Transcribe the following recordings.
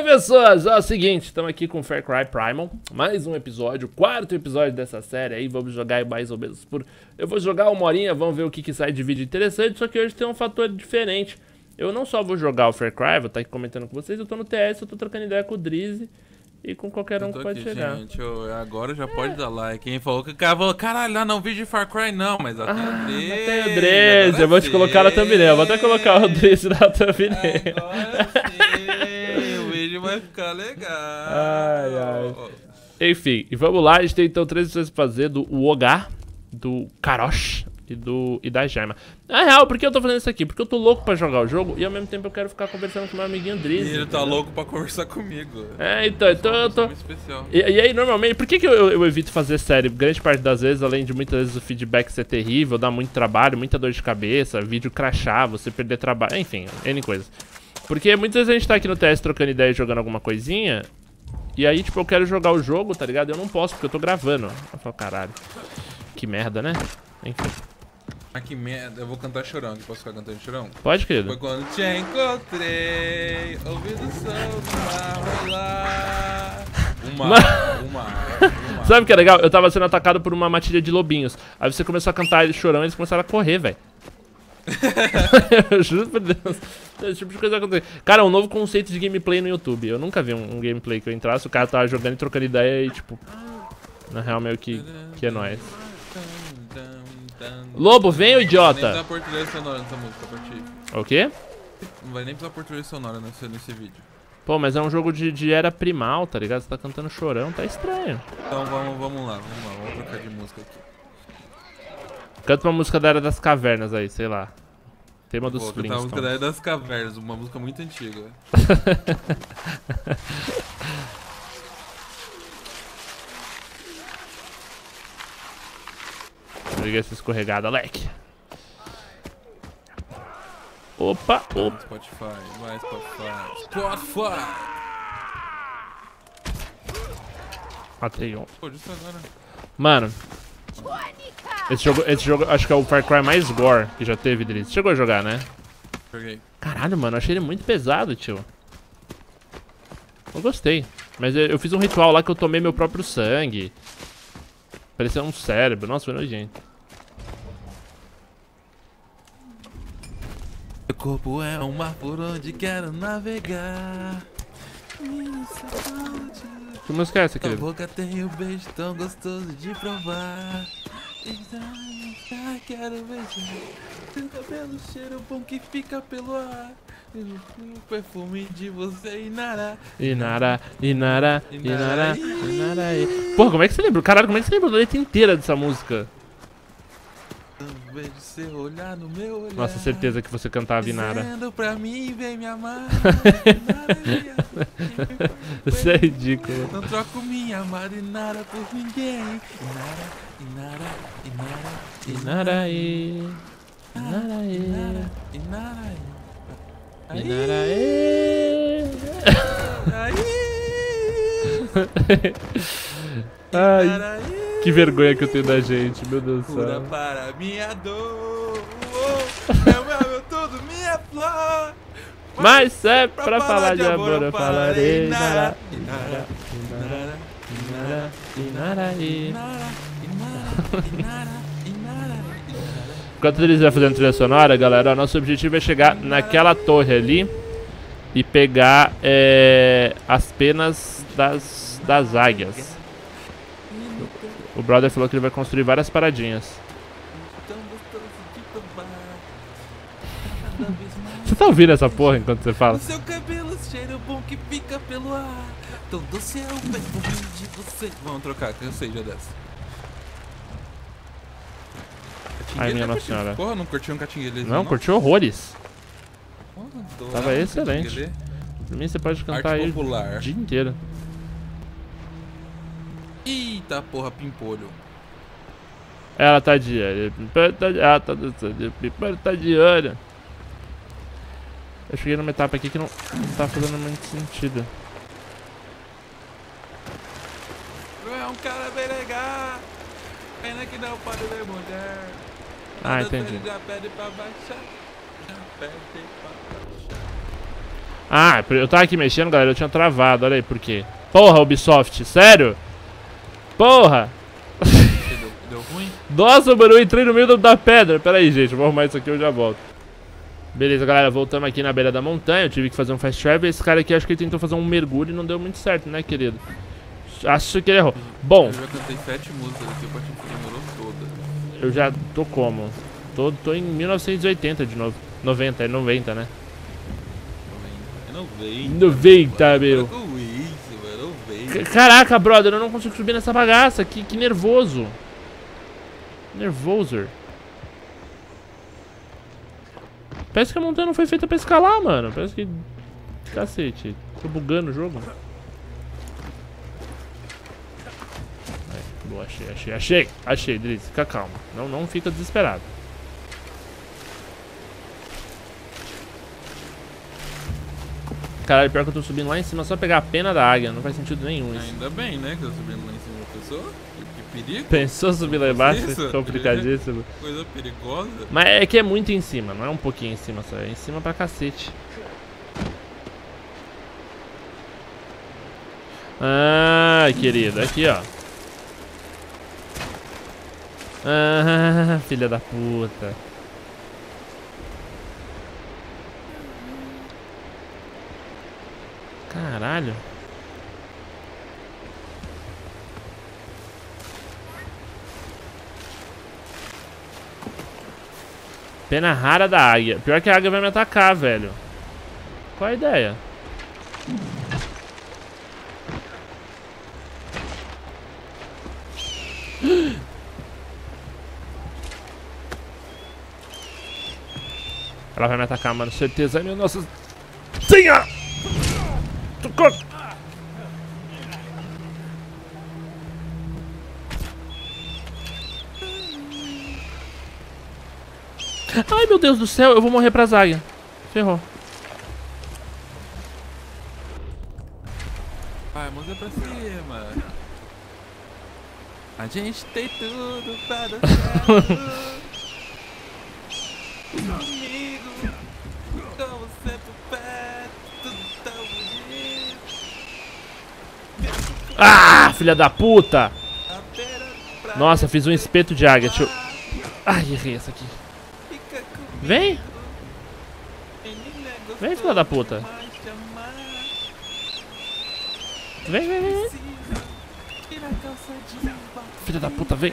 pessoas, ó, é o seguinte, estamos aqui com Far Cry Primal, mais um episódio, quarto episódio dessa série aí, vamos jogar mais ou menos por... Eu vou jogar uma horinha, vamos ver o que sai de vídeo interessante, só que hoje tem um fator diferente. Eu não só vou jogar o Far Cry, vou estar aqui comentando com vocês, eu tô no TS, eu tô trocando ideia com o Drizzy e com qualquer um que pode chegar. Gente, agora já pode dar like. Quem falou que o cara falou, caralho, lá não vídeo de Far Cry não, mas eu tenho o Drizzy. Tem o Drizzy, eu vou te colocar na thumbnail, vou até colocar o Drizzy na thumbnail. Agora sim, o vídeo vai ficar legal. Ai, ai. Enfim, e vamos lá, a gente tem então 3 opções pra fazer, do Wogar, do Karosh e da Jaima. Na real, por que eu tô fazendo isso aqui? Porque eu tô louco pra jogar o jogo e ao mesmo tempo eu quero ficar conversando com meu amiguinho Drizzy. E ele tá louco pra conversar comigo. É, então eu tô... E aí, normalmente, por que eu evito fazer série? Grande parte das vezes, além de muitas vezes o feedback ser terrível, dar muito trabalho, muita dor de cabeça, vídeo crashar, você perder trabalho, enfim, N coisas. Porque muitas vezes a gente tá aqui no TS trocando ideia e jogando alguma coisinha, e aí, tipo, eu quero jogar o jogo, tá ligado? Eu não posso, porque eu tô gravando. Eu falo, caralho, que merda, né? Enfim. Ah, que merda, eu vou cantar Chorão, que posso ficar cantando Chorão? Pode, querido. Foi quando te encontrei, ouvindo o som do mar rolar. Sabe o que é legal? Eu tava sendo atacado por uma matilha de lobinhos. Aí você começou a cantar Chorão e eles começaram a correr, velho. Eu juro por Deus. Esse tipo de coisa acontece. Cara, é um novo conceito de gameplay no YouTube. Eu nunca vi um gameplay que eu entrasse, o cara tava jogando e trocando ideia e tipo... Na real, meio que é nóis. Lobo, vem, ô idiota! Não vai nem precisar português sonora nessa música pra ti. O quê? Não vai nem precisar português sonora nesse vídeo. Pô, mas é um jogo de era primal, tá ligado? Você tá cantando Chorão, tá estranho. Então vamos lá, vamos trocar de música aqui. Canta uma música da Era das Cavernas aí, sei lá. Tema dos Vou cantar a música Flintstones. da Era das Cavernas, uma música muito antiga. Liga essa escorregada, leque. Opa, opa. Spotify, vai Spotify. Matei um. Pô, justo agora. Mano, esse jogo acho que é o Far Cry mais gore que já teve, Drizzy. Chegou a jogar, né? Joguei. Caralho, mano, eu achei ele muito pesado, tio. Eu gostei. Mas eu fiz um ritual lá que eu tomei meu próprio sangue. Parecia um cérebro. Nossa, foi nojento. Meu corpo é um mar por onde quero navegar. Que música é essa, Tua querido? boca tem um beijo tão gostoso de provar. Quero beijar. Teu cabelo cheiro bom que fica pelo ar. O perfume de você, Inara. Inara, Inara, Inara, Inara. Porra, como é que você lembra? Caralho, como é que você lembra da letra inteira dessa música? Vejo seu olhar no meu olhar. Nossa, certeza que você cantava Inara. Dizendo pra mim, vem me amar. Isso é ridículo. Não troco minha amada Inara por ninguém. Inara, Inara, Inara, Inaraê, Inaraê, Inara. Inaraê. Ai, Ai, que vergonha que eu tenho da gente, meu Deus do cura céu. para minha dor. Meu tudo, minha flor. Mas é pra falar de amor, eu falarei. Inara, Inara, Inara, Inara, Inaraê. Enquanto eles vão fazendo trilha sonora, galera, o nosso objetivo é chegar naquela torre ali e pegar as penas das águias. O brother falou que ele vai construir várias paradinhas. Você tá ouvindo essa porra enquanto você fala? O seu cabelo cheiro bom que fica pelo ar. Tão doce é o perfume de você. Vamos trocar, que eu sei já dessa. Ai, minha nossa senhora. Porra, não curtiu um catinguele? Não, curtiu horrores. Porra, Tava excelente. Pra mim você pode cantar aí o dia inteiro. Eita porra, pimpolho. Ela tá de olho. Ela tá de olho. Eu cheguei numa etapa aqui que não tá fazendo muito sentido. É um cara bem legal. Pena que não pode ver mulher. Ah, entendi. Já pede pra baixar. Já pede pra baixar. Ah, eu tava aqui mexendo, galera, eu tinha travado, olha aí por quê. Porra, Ubisoft, sério? Porra! Deu ruim? Nossa, mano, eu entrei no meio da pedra. Pera aí, gente, vou arrumar isso aqui e eu já volto. Beleza, galera, voltamos aqui na beira da montanha. Eu tive que fazer um fast travel. Esse cara aqui, acho que ele tentou fazer um mergulho e não deu muito certo, né, querido? Acho que ele errou. Bom, Eu já cantei 7 músicas aqui, o Patinho demorou toda. eu já tô como? Tô em 1980 de novo. 90, é 90, né? É 90. 90, meu. Com isso, mano, 90. Caraca, brother, eu não consigo subir nessa bagaça. Que nervoso. Nervoso. Parece que a montanha não foi feita pra escalar, mano. Parece que... Cacete. Tô bugando o jogo. Boa, achei, Driz. Fica calmo. Não fica desesperado. Caralho, pior que eu tô subindo lá em cima só pegar a pena da águia. Não faz sentido nenhum isso. Ainda bem, né, que eu tô subindo lá em cima da pessoa. Que perigo. Pensou subir lá embaixo? Isso, Complicadíssimo. Coisa perigosa. Mas é que é muito em cima, não é um pouquinho em cima só. É em cima pra cacete. Ah, querido, aqui ó. Ah, filha da puta. Caralho. Pena rara da águia. Pior que a águia vai me atacar, velho. Qual a ideia? Ela vai me atacar, mano. Certeza. Ai, meu nossa. Senha! Socorro! Ai, meu Deus do céu. Eu vou morrer pra águia. Ferrou. Vai, música pra cima. A gente tem tudo pra dar certo. Comigo, como sempre perto, tudo tão bonito. Ah, filha da puta! Nossa, fiz um espeto de águia. Deixa eu... Ai, errei essa aqui. Vem! Vem, filha da puta. Vem. Filha da puta, vem.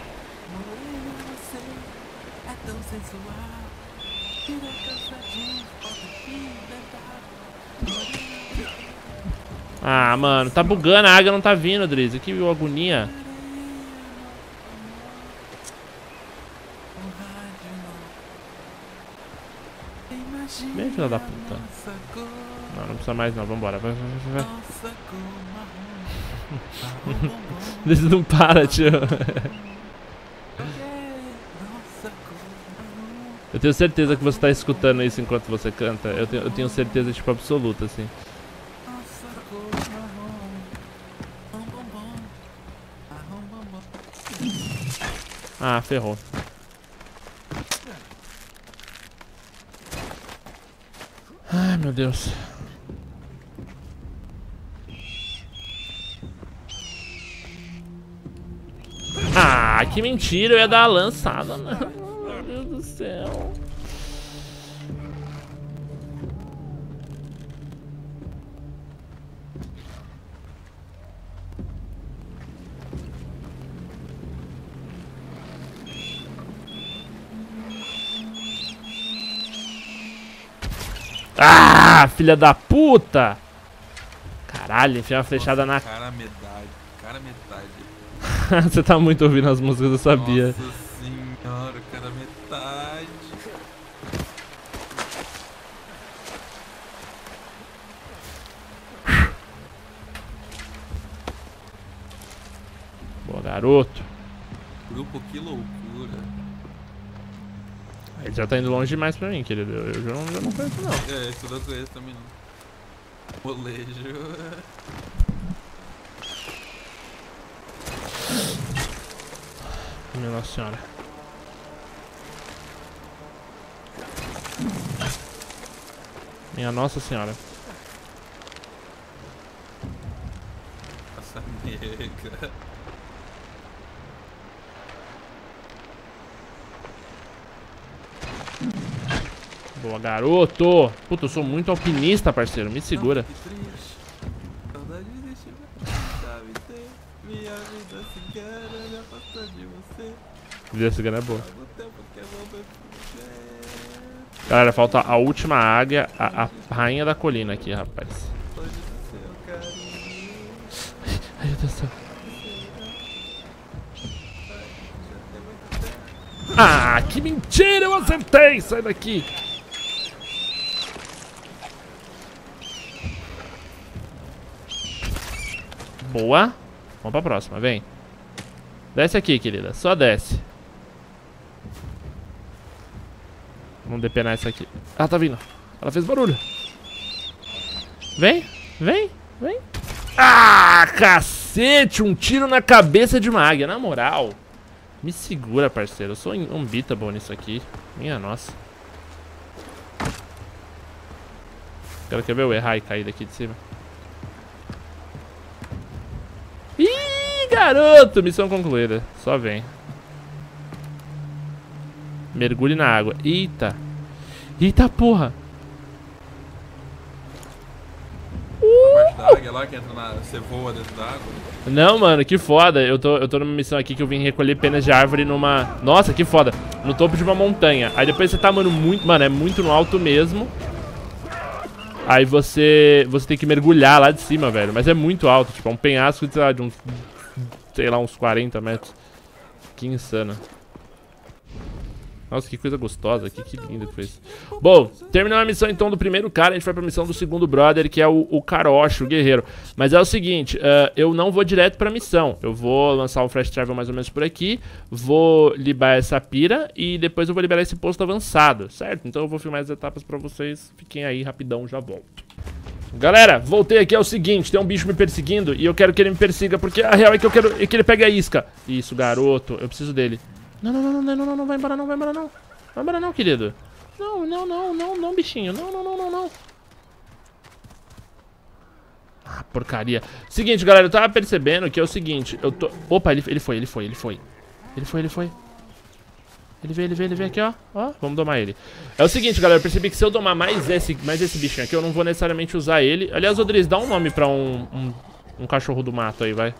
Ah, mano, tá bugando, a águia não tá vindo, Driz. Que agonia. Vem, filha da puta. Não precisa mais não, vambora. Vai. Driz não para, tio. Eu tenho certeza que você tá escutando isso enquanto você canta. Eu tenho certeza, tipo, absoluta, assim. Ah, ferrou. Ai, meu Deus. Ah, que mentira. Eu ia dar a lançada, né? Meu Deus do céu. Ah, filha da puta! Caralho, enfiei uma flechada na... Cara metade. Você tá muito ouvindo as músicas, eu sabia. Nossa senhora, cara metade. Boa, garoto. Grupo, que loucura. Ele já tá indo longe demais pra mim, querido. Eu já não conheço, não. É, isso eu não conheço também não. Molejo. Minha Nossa Senhora. Minha Nossa Senhora. Chega. Boa, garoto. Puta, eu sou muito alpinista, parceiro. Me segura. Vida cigana é boa. Galera, falta a última águia, a rainha da colina aqui, rapaz. Ai, meu Deus do céu. Ah, que mentira, eu acertei. Sai daqui. Boa. Vamos pra próxima, vem. Desce aqui, querida, só desce. Vamos depenar essa aqui. Ah, tá vindo. Ela fez barulho. Vem, vem, vem. Ah, cacete, um tiro na cabeça de uma águia, na moral. Me segura, parceiro, eu sou unbeatable nisso aqui. Minha nossa. Quer ver eu errar e cair daqui de cima? Ih, garoto, missão concluída. Só vem. Mergulhe na água. Eita. Eita, porra. A parte da águia lá que entra na... Você voa dentro da água? Não, mano, que foda. Eu tô numa missão aqui que eu vim recolher penas de árvore numa... Nossa, que foda. No topo de uma montanha. Aí depois você tá, mano, muito... Mano, é muito no alto mesmo. Aí você tem que mergulhar lá de cima, velho. Mas é muito alto. Tipo, é um penhasco de, sei lá, de uns... Sei lá, uns 40 metros. Que insano. Nossa, que coisa gostosa aqui, que lindo que foi isso. Bom, terminamos a missão então do primeiro cara. A gente vai pra missão do segundo brother, que é o Karoshi, o guerreiro. Mas é o seguinte, eu não vou direto pra missão. Eu vou lançar o Fast Travel mais ou menos por aqui. Vou liberar essa pira e depois eu vou liberar esse posto avançado, certo? Então eu vou filmar as etapas pra vocês. Fiquem aí, rapidão, já volto. Galera, voltei aqui, é o seguinte, tem um bicho me perseguindo e eu quero que ele me persiga, porque a real é que eu quero que ele pegue a isca. Isso, garoto, eu preciso dele. Não, vai embora não, vai embora não. Vai embora não, querido. Não, bichinho. Não. Ah, porcaria. Seguinte, galera, eu tava percebendo que é o seguinte, eu tô... Opa, ele foi. Ele veio aqui, ó. Ó, vamos domar ele. É o seguinte, galera, eu percebi que se eu domar mais esse bichinho aqui, eu não vou necessariamente usar ele. Aliás, Rodrigues, dá um nome pra um cachorro do mato aí, vai.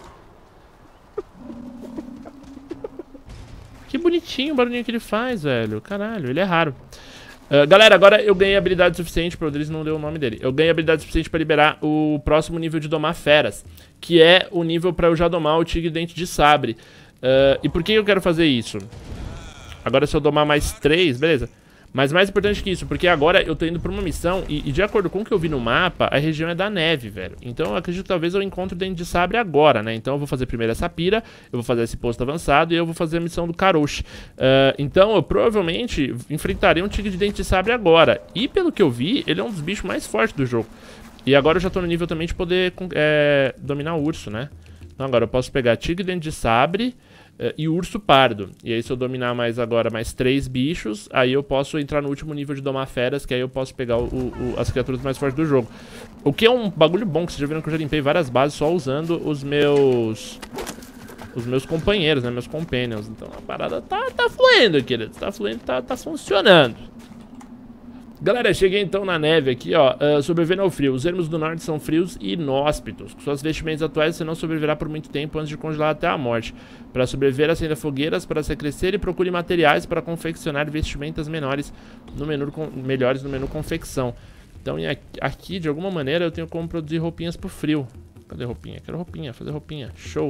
Que bonitinho o barulhinho que ele faz, velho. Caralho, ele é raro. Galera, agora eu ganhei habilidade suficiente, o Rodrigues não deu o nome dele. Eu ganhei habilidade suficiente pra liberar o próximo nível de domar feras, que é o nível pra eu já domar o tigre dente de sabre. E por que eu quero fazer isso? Agora se eu domar mais 3, beleza. Mas mais importante que isso, porque agora eu tô indo pra uma missão e de acordo com o que eu vi no mapa, a região é da neve, velho. Então eu acredito que talvez eu encontre o dente de sabre agora, né? Então eu vou fazer primeiro essa pira, eu vou fazer esse posto avançado e eu vou fazer a missão do Karoshi. Então eu provavelmente enfrentarei um tigre de dente de sabre agora. E pelo que eu vi, ele é um dos bichos mais fortes do jogo. E agora eu já tô no nível também de poder dominar o urso, né? Então agora eu posso pegar tigre de dente de sabre... e urso pardo. E aí se eu dominar mais 3 bichos, aí eu posso entrar no último nível de domar feras, que aí eu posso pegar as criaturas mais fortes do jogo. O que é um bagulho bom, que vocês já viram que eu já limpei várias bases só usando os meus companheiros, né, meus companions. Então a parada tá fluindo, querido. Tá fluindo, tá funcionando. Galera, cheguei então na neve aqui, ó, sobrevivendo ao frio. Os ermos do norte são frios e inóspitos. Com suas vestimentas atuais, você não sobreviverá por muito tempo antes de congelar até a morte. Para sobreviver, acenda fogueiras para se aquecer e procure materiais para confeccionar vestimentas melhores no menu confecção. Então, aqui, de alguma maneira, eu tenho como produzir roupinhas pro frio. Cadê roupinha? Quero roupinha, fazer roupinha. Show.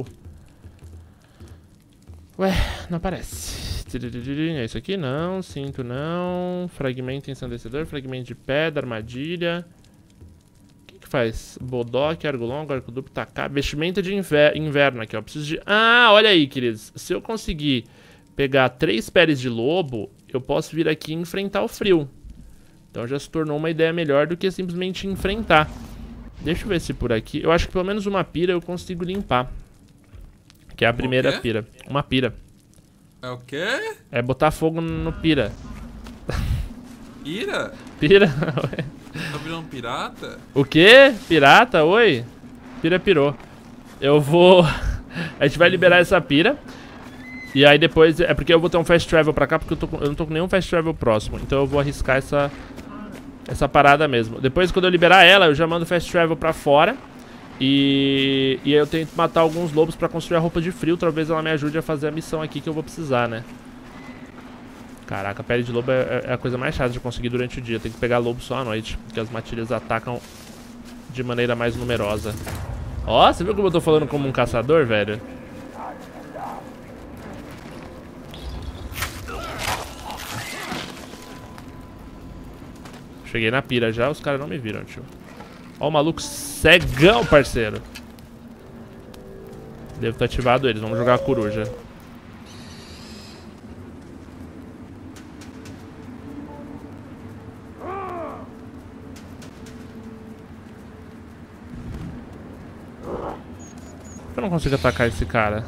Ué, não aparece. É isso aqui? Não, cinto não. Fragmento ensandecedor, fragmento de pedra, armadilha. O que faz? Bodoque, arco longo, arco duplo, tacar. Vestimenta de inverno aqui, ó. Preciso de... Ah, olha aí, queridos. Se eu conseguir pegar 3 peles de lobo, eu posso vir aqui e enfrentar o frio. Então já se tornou uma ideia melhor do que simplesmente enfrentar. Deixa eu ver se por aqui... Eu acho que pelo menos uma pira eu consigo limpar. Que é a primeira pira. Uma pira. É o quê? É botar fogo no pira. Pira? Pira? Tá virando pirata? O quê? Pirata? Oi? Pira pirou. Eu vou... A gente vai liberar essa pira. E aí depois... É porque eu vou ter um fast travel pra cá, porque eu não tô com nenhum fast travel próximo. Então eu vou arriscar essa parada mesmo. Depois, quando eu liberar ela, eu já mando fast travel pra fora. E eu tento matar alguns lobos pra construir a roupa de frio. Talvez ela me ajude a fazer a missão aqui que eu vou precisar, né? Caraca, a pele de lobo é a coisa mais chata de conseguir durante o dia. Tem que pegar lobo só à noite, porque as matilhas atacam de maneira mais numerosa. Ó, você viu como eu tô falando como um caçador, velho? Cheguei na pira já, os caras não me viram, tio. Ó o maluco cegão, parceiro. Devo ter ativado eles, vamos jogar a coruja. Eu não consigo atacar esse cara.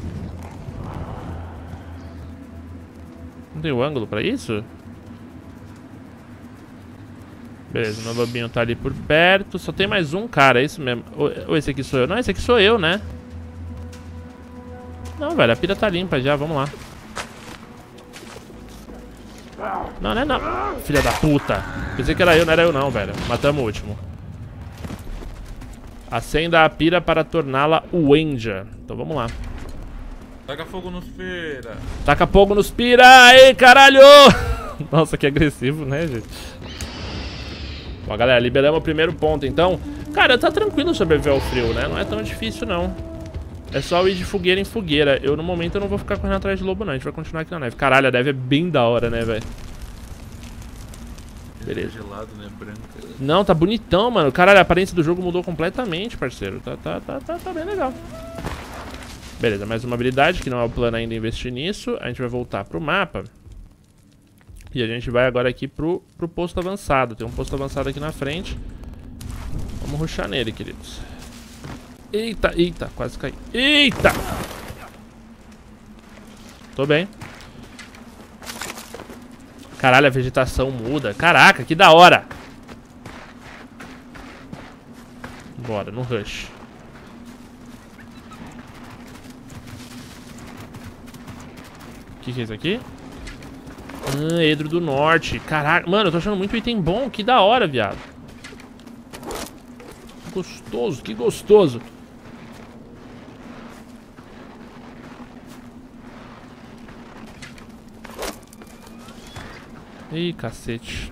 Não tem o ângulo pra isso? Beleza, o meu lobinho tá ali por perto. Só tem mais um cara, é isso mesmo. Ou esse aqui sou eu? Não, esse aqui sou eu, né? Não, velho, a pira tá limpa já, vamos lá. Não, não é não. Filha da puta. Pensei que era eu, não era eu não, velho. Matamos o último. Acenda a pira para torná-la Wenja. Então vamos lá. Taca fogo nos pira. Taca fogo nos pira! Ei, caralho! Nossa, que agressivo, né, gente? Bom, galera, liberamos o primeiro ponto, então. Cara, tá tranquilo sobreviver ao frio, né? Não é tão difícil, não. É só ir de fogueira em fogueira. No momento, eu não vou ficar correndo atrás de lobo, não. A gente vai continuar aqui na neve. Caralho, a neve é bem da hora, né, velho? Beleza. Gelado, né? Branco. Não, tá bonitão, mano. Caralho, a aparência do jogo mudou completamente, parceiro. Tá bem legal. Beleza, mais uma habilidade, que não é o plano ainda investir nisso. A gente vai voltar pro mapa. E a gente vai agora aqui pro posto avançado. Tem um posto avançado aqui na frente. Vamos rushar nele, queridos. Eita, eita, quase caí. Eita! Tô bem. Caralho, a vegetação muda. Caraca, que da hora! Bora, no rush. O que é isso aqui? Edro do Norte. Caraca, mano, eu tô achando muito item bom. Que da hora, viado. Gostoso, que gostoso. Ih, cacete.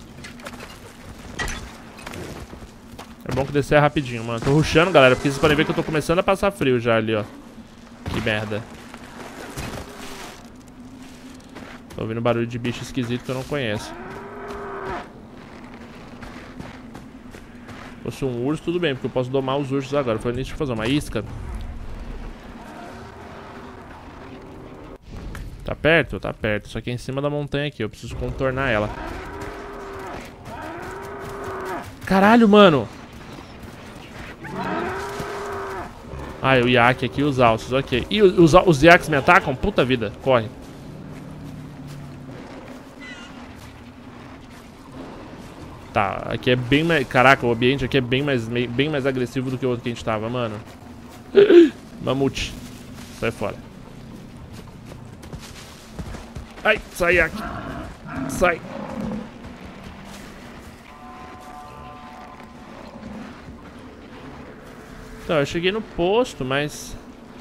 É bom que descer é rapidinho, mano. Tô rushando, galera, porque vocês podem ver que eu tô começando a passar frio já ali, ó. Que merda. Tô ouvindo barulho de bicho esquisito que eu não conheço. Se fosse um urso, tudo bem, porque eu posso domar os ursos agora. Foi nisso de fazer uma isca. Tá perto? Tá perto. Só que é em cima da montanha aqui. Eu preciso contornar ela. Caralho, mano! Ah, o Yak aqui e os alces, ok. E os Yaks me atacam? Puta vida, corre. Tá, aqui é bem mais... Caraca, o ambiente aqui é bem mais agressivo do que o outro que a gente tava, mano. Mamute. Sai fora. Ai, sai, Yak. Sai. Então, eu cheguei no posto, mas...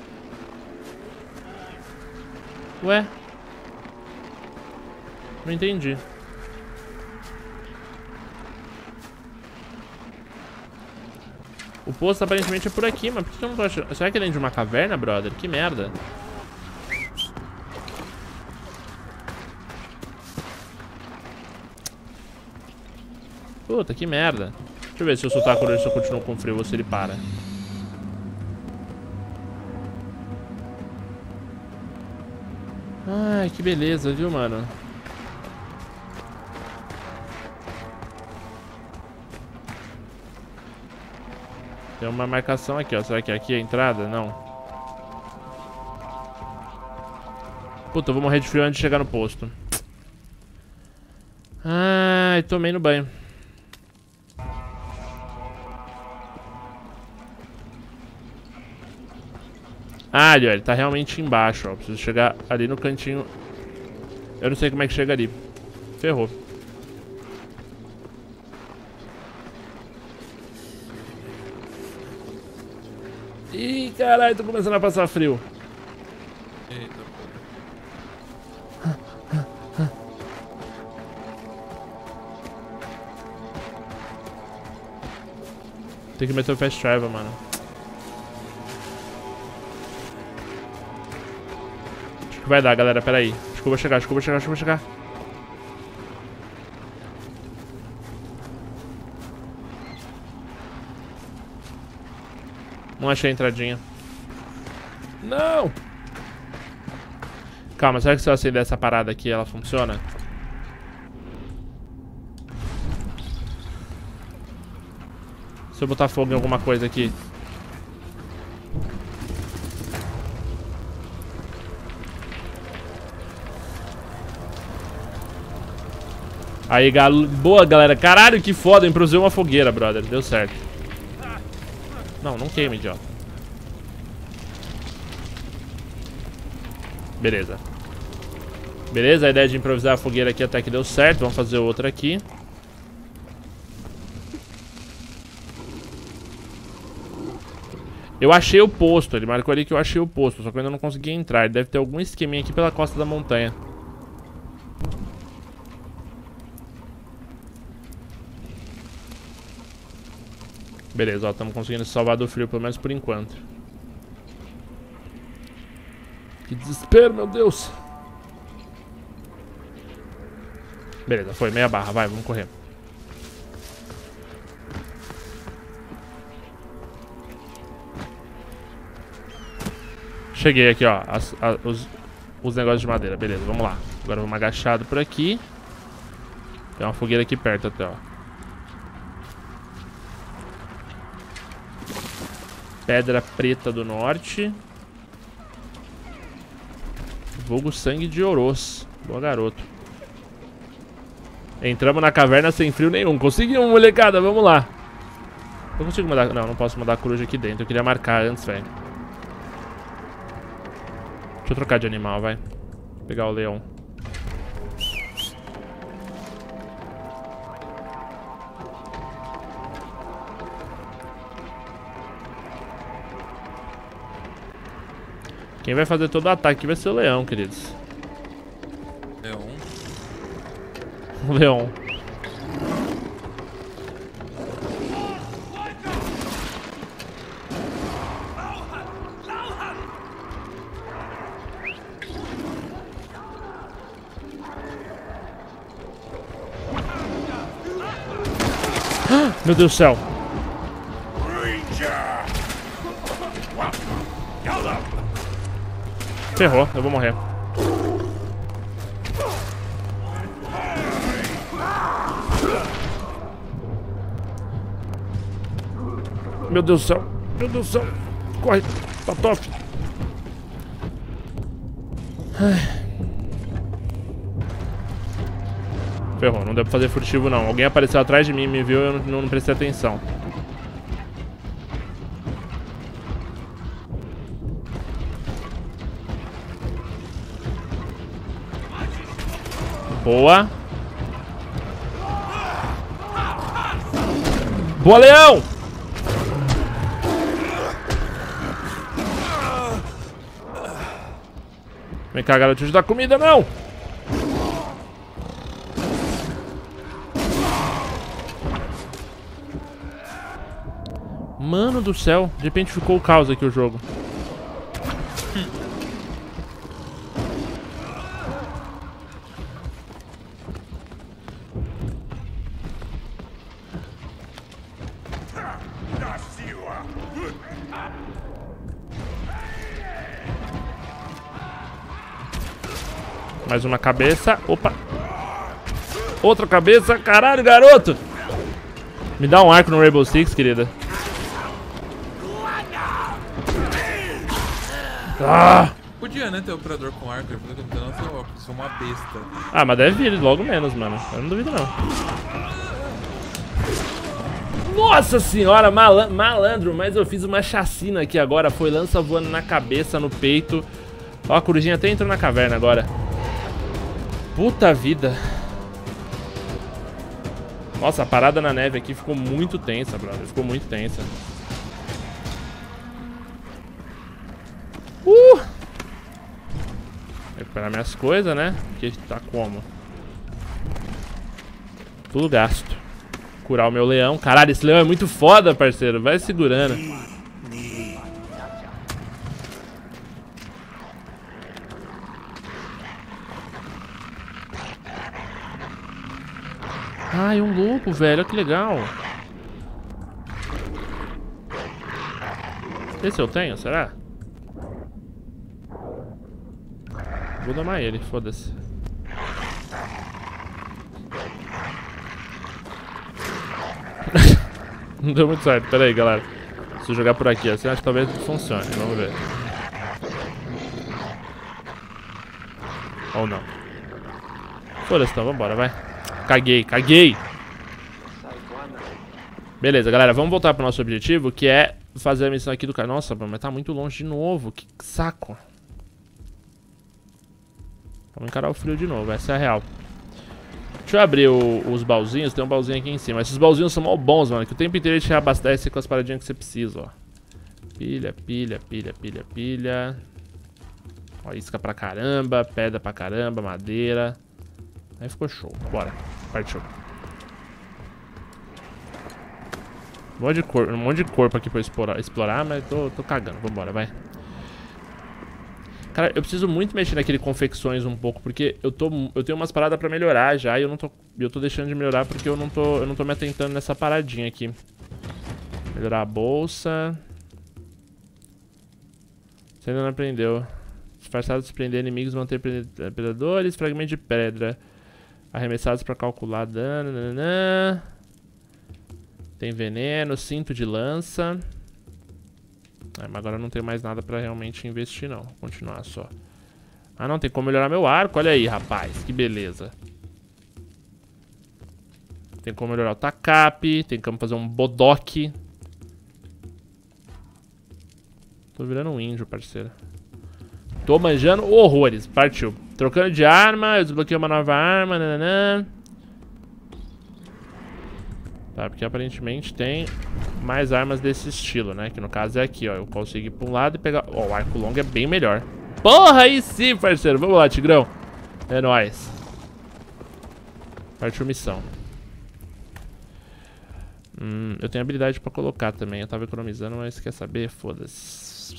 Ué? Não entendi. O posto aparentemente é por aqui, mas por que eu não tô achando? Será que é dentro de uma caverna, brother? Que merda. Puta, que merda. Deixa eu ver se eu soltar a coruja, se eu continuo com frio ou se ele para. Ai, que beleza, viu, mano? Tem uma marcação aqui, ó. Será que é aqui a entrada? Não. Puta, eu vou morrer de frio antes de chegar no posto. Ai, tomei no banho. Ah, ali, ó, ele tá realmente embaixo, ó. Preciso chegar ali no cantinho. Eu não sei como é que chega ali. Ferrou. Ih, caralho, tô começando a passar frio. Eita, Tem que meter o fast travel, mano. Acho que vai dar, galera, pera aí. Acho que eu vou chegar, acho que eu vou chegar, acho que eu vou chegar. Não achei a entradinha. Não! Calma, será que se eu acender essa parada aqui, ela funciona? Se eu botar fogo em alguma coisa aqui. Aí, boa, galera. Caralho, que foda. Eu improvisei uma fogueira, brother. Deu certo. Não, não queima, idiota. Beleza. Beleza, a ideia de improvisar a fogueira aqui até que deu certo. Vamos fazer outra aqui. Eu achei o posto. Ele marcou ali que eu achei o posto. Só que eu ainda não consegui entrar. Ele deve ter algum esqueminha aqui pela costa da montanha. Beleza, ó, estamos conseguindo se salvar do frio, pelo menos por enquanto. Que desespero, meu Deus. Beleza, foi, meia barra, vai, vamos correr. Cheguei aqui, ó, os negócios de madeira, beleza, vamos lá. Agora vamos agachado por aqui. Tem uma fogueira aqui perto até, ó. Pedra Preta do Norte. Vulgo Sangue de Oroz. Boa, garoto. Entramos na caverna sem frio nenhum. Conseguimos, molecada, vamos lá. Eu consigo mandar... Não, não posso mandar a coruja aqui dentro. Eu queria marcar antes, velho. Deixa eu trocar de animal, vai. Vou pegar o leão. Quem vai fazer todo o ataque vai ser o leão, queridos. Leão. O leão. Meu Deus do céu. Ferrou, eu vou morrer. Meu Deus do céu. Meu Deus do céu. Corre, Patof. Ferrou, não deu pra fazer furtivo não. Alguém apareceu atrás de mim, me viu e eu não prestei atenção. Boa. Boa, leão! Vem cá, garoto, te dar comida, não! Mano do céu, de repente ficou o caos aqui o jogo. Mais uma cabeça. Opa. Outra cabeça. Caralho, garoto. Me dá um arco no Rainbow Six, querida. Ah. Podia, né, ter operador com arco. Eu falei que eu não sou uma besta. Ah, mas deve vir logo menos, mano. Eu não duvido, não. Nossa senhora, malandro, mas eu fiz uma chacina aqui agora. Foi lança voando na cabeça, no peito. Ó, a corujinha até entrou na caverna agora. Puta vida. Nossa, a parada na neve aqui ficou muito tensa, brother. Ficou muito tensa. Recuperar minhas coisas, né? Porque tá como? Tudo gasto. Curar o meu leão. Caralho, esse leão é muito foda, parceiro. Vai segurando. Ai, um lobo, velho. Olha que legal. Esse eu tenho, será? Vou domar ele, foda-se. Não deu muito certo, pera aí, galera. Se eu jogar por aqui assim, acho que talvez funcione. Vamos ver. Ou não. Foda-se então, vambora, vai. Caguei. Beleza, galera, vamos voltar pro nosso objetivo, que é fazer a missão aqui do cara. Nossa, mas tá muito longe de novo. Que saco. Vamos encarar o frio de novo, essa é a real. Deixa eu abrir os baúzinhos, tem um baúzinho aqui em cima. Esses baúzinhos são mal bons, mano, que o tempo inteiro ele te reabastece com as paradinhas que você precisa, ó. Pilha. Ó, isca pra caramba, pedra pra caramba, madeira. Aí ficou show, bora, partiu. Um monte de corpo aqui pra explorar, mas tô cagando, vambora, vai. Cara, eu preciso muito mexer naquele confecções um pouco, porque eu tenho umas paradas pra melhorar já e eu tô deixando de melhorar porque eu não tô me atentando nessa paradinha aqui. Melhorar a bolsa. Você ainda não aprendeu. Disfarçados de prender inimigos, manter predadores, fragmento de pedra. Arremessados pra calcular dano. Nananã. Tem veneno, cinto de lança. Mas agora eu não tenho mais nada pra realmente investir, não. Vou continuar só. Ah, não. Tem como melhorar meu arco. Olha aí, rapaz. Que beleza. Tem como melhorar o tacape. Tem como fazer um bodoque. Tô virando um índio, parceiro. Tô manjando horrores. Partiu. Trocando de arma. Eu desbloqueei uma nova arma. Nananã. Tá, porque aparentemente tem mais armas desse estilo, né? Que no caso é aqui, ó. Eu consigo ir pra um lado e pegar... Ó, o arco longo é bem melhor. Porra, aí sim, parceiro. Vamos lá, Tigrão. É nóis. Partiu missão. Eu tenho habilidade pra colocar também. Eu tava economizando, mas quer saber? Foda-se.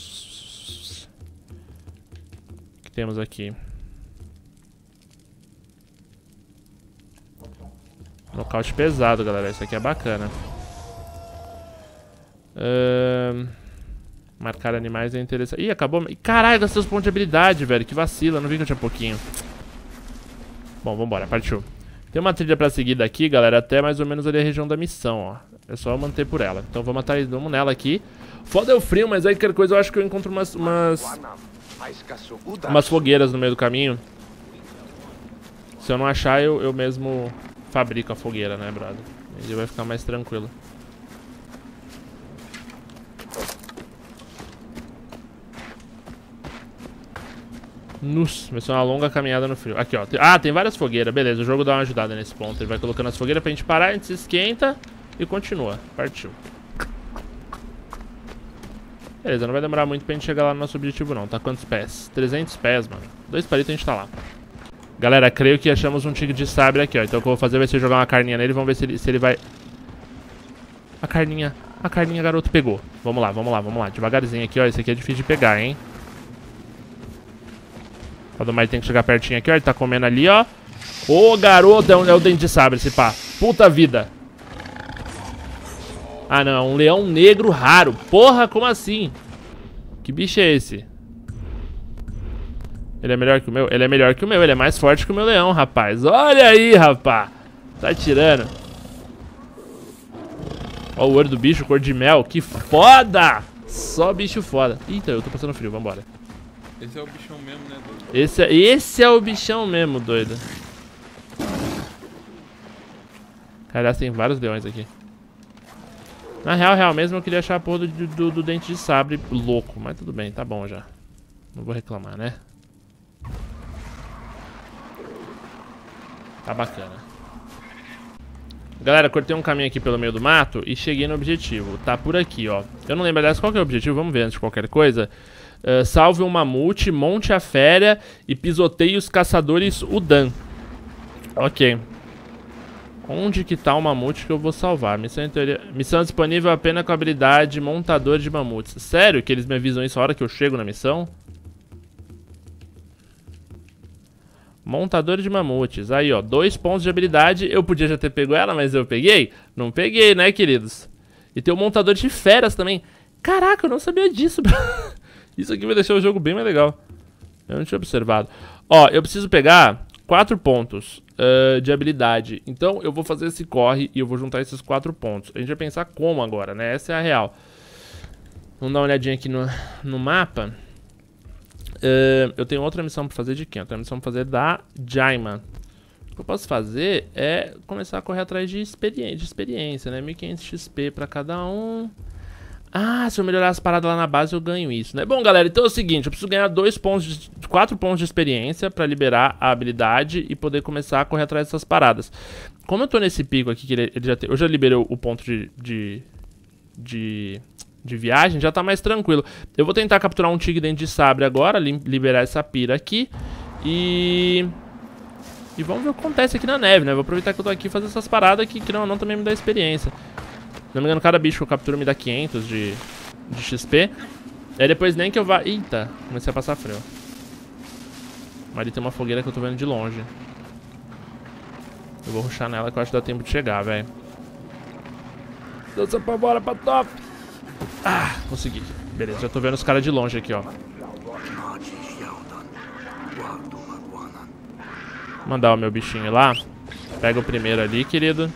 O que temos aqui? Nocaute pesado, galera. Isso aqui é bacana. Marcar animais é interessante. Ih, acabou. Caralho, gastei os pontos de habilidade, velho. Que vacila. Não vi que eu tinha pouquinho. Bom, vambora. Partiu. Tem uma trilha pra seguir daqui, galera. Até mais ou menos ali a região da missão, ó. É só manter por ela. Então vamos nela aqui. Foda é o frio, mas aí qualquer coisa eu acho que eu encontro umas fogueiras no meio do caminho. Se eu não achar, eu mesmo... fabrica a fogueira, né, brother? Ele vai ficar mais tranquilo. Nossa, vai ser uma longa caminhada no frio. Aqui, ó. Tem várias fogueiras. Beleza, o jogo dá uma ajudada nesse ponto. Ele vai colocando as fogueiras pra gente parar, a gente se esquenta e continua. Partiu. Beleza, não vai demorar muito pra gente chegar lá no nosso objetivo, não. Tá quantos pés? 300 pés, mano. 2 palitos a gente tá lá. Galera, creio que achamos um tigre de sabre aqui, ó. Então o que eu vou fazer vai ser jogar uma carninha nele. Vamos ver se ele vai... A carninha, garoto, pegou. Vamos lá. Devagarzinho aqui, ó. Esse aqui é difícil de pegar, hein. O Domar tem que chegar pertinho aqui, ó. Ele tá comendo ali, ó. Ô, garoto, é o dente de sabre, esse pá. Puta vida. Ah, não. É um leão negro raro. Porra, como assim? Que bicho é esse? Ele é melhor que o meu? Ele é melhor que o meu. Ele é mais forte que o meu leão, rapaz. Olha aí, rapaz. Tá tirando. Ó o olho do bicho, cor de mel. Que foda. Só bicho foda. Eita, eu tô passando frio. Vambora. Esse é o bichão mesmo, né, doido? Esse é o bichão mesmo, doido. Aliás, tem vários leões aqui. Na real mesmo, eu queria achar a porra do dente de sabre louco. Mas tudo bem, tá bom já. Não vou reclamar, né? Tá bacana. Galera, cortei um caminho aqui pelo meio do mato e cheguei no objetivo. Tá por aqui, ó. Eu não lembro, aliás, qual que é o objetivo. Vamos ver antes de qualquer coisa. Salve um mamute, monte a fera e pisoteie os caçadores Udan. Ok. Onde que tá o mamute que eu vou salvar? Missão disponível apenas com a habilidade montador de mamutes. Sério que eles me avisam isso a hora que eu chego na missão? Montador de mamutes. Aí, ó, 2 pontos de habilidade. Eu podia já ter pego ela, mas eu peguei? Não peguei, né, queridos? E tem o montador de feras também. Caraca, eu não sabia disso. Isso aqui vai deixar o jogo bem mais legal. Eu não tinha observado. Ó, eu preciso pegar 4 pontos de habilidade. Então, eu vou fazer esse corre e eu vou juntar esses 4 pontos. A gente vai pensar como agora, né? Essa é a real. Vamos dar uma olhadinha aqui no mapa. Eu tenho outra missão pra fazer de quem? Eu tenho uma missão pra fazer da Jaima. O que eu posso fazer é começar a correr atrás de experiência, né? 1500 XP pra cada um. Ah, se eu melhorar as paradas lá na base eu ganho isso, né? Bom, galera, então é o seguinte. Eu preciso ganhar 4 pontos de experiência pra liberar a habilidade e poder começar a correr atrás dessas paradas. Como eu tô nesse pico aqui, que eu já liberei o ponto de viagem, já tá mais tranquilo. Eu vou tentar capturar um tigre dentro de sabre agora, liberar essa pira aqui. E vamos ver o que acontece aqui na neve, né? Vou aproveitar que eu tô aqui e fazer essas paradas aqui, que não também me dá experiência. Se não me engano, cada bicho que eu capturo me dá 500 de XP. Aí depois nem que eu vá... Eita, comecei a passar frio. Mas ali tem uma fogueira que eu tô vendo de longe. Eu vou rushar nela que eu acho que dá tempo de chegar, velho. Dança pra bora pra top! Ah, consegui. Beleza, já tô vendo os caras de longe aqui, ó. Mandar o meu bichinho lá. Pega o primeiro ali, querido.